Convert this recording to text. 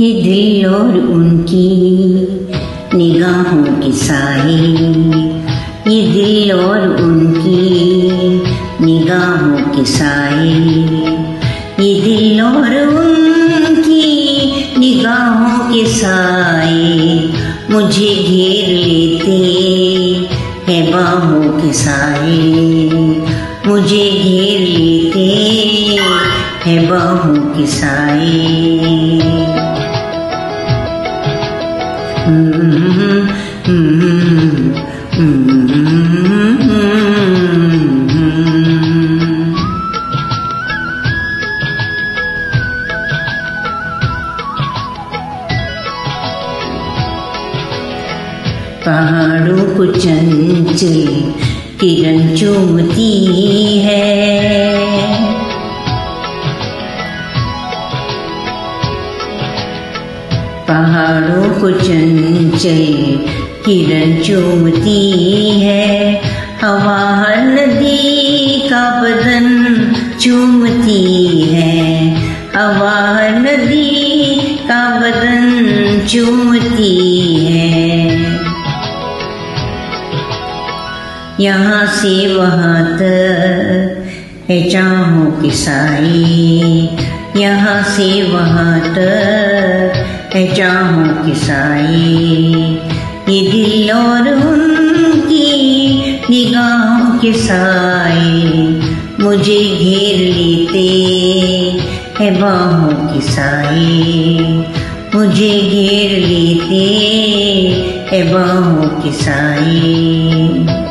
ये दिल और उनकी निगाहों के साए, ये दिल और उनकी निगाहों के साए, ये दिल और उनकी निगाहों के साए मुझे घेर लेते हैं बाहों के साए, मुझे घेर लेते हैं बाहों के साए। पहाड़ों को चंचल किरण चूमती है, पहाड़ों को चंचल किरण चूमती है, हवा हर नदी का बदन चूमती है, हवा हर नदी का बदन चूमती है। यहाँ से वहाँ तक है चाहों के साए, यहाँ से वहाँ तक है चाहों के साए, ये दिल और उनकी निगाहों के साए मुझे घेर लेते हैं बाहों के साए, मुझे घेर लेते हैं बाहों के साए।